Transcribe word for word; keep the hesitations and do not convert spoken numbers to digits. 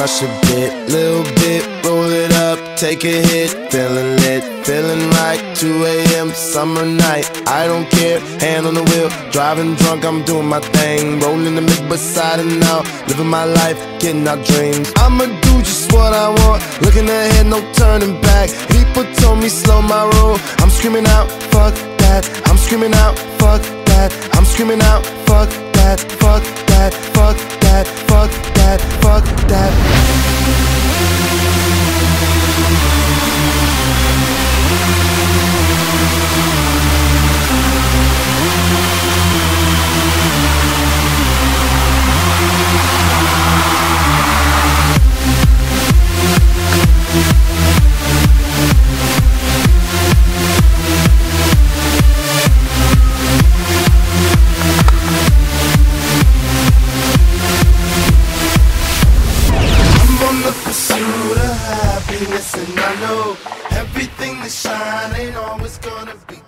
crush a bit, little bit, roll it up, take a hit, feeling lit, feeling right. Two A M summer night, I don't care, hand on the wheel, driving drunk, I'm doing my thing, rolling the mid beside and out, living my life, getting our dreams. I'ma do just what I want, looking ahead, no turning back. People told me slow my roll, I'm screaming out, fuck that. I'm screaming out, fuck that. I'm screaming out, fuck that, fuck that, fuck that, fuck that, fuck that. Pursuit of happiness, and I know everything that shine ain't always gonna be